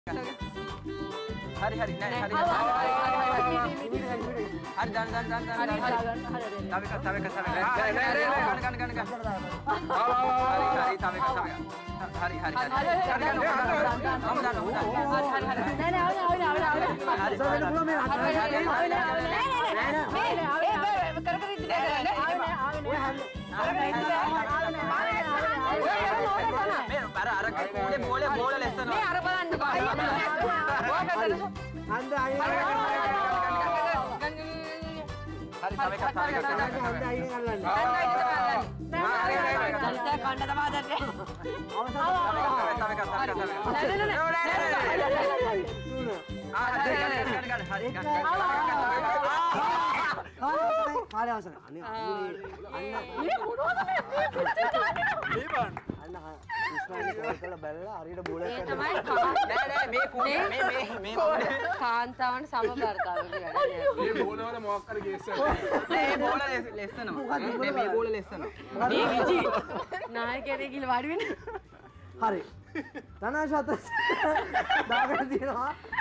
Hari hari naik hari. Hari dan. Tapi kan. Hari. කාන්තාවන් සමබරතාවය මේ බෝලවල මොකක් හරි ගේස් එකක් මේ බෝල ලෙස්සනවා මේ බෝල ලෙස්සනවා මේ විජි නායකයෙක් කියලා වාඩි වෙන්න හරි තනාශත දාගෙන තියෙනවා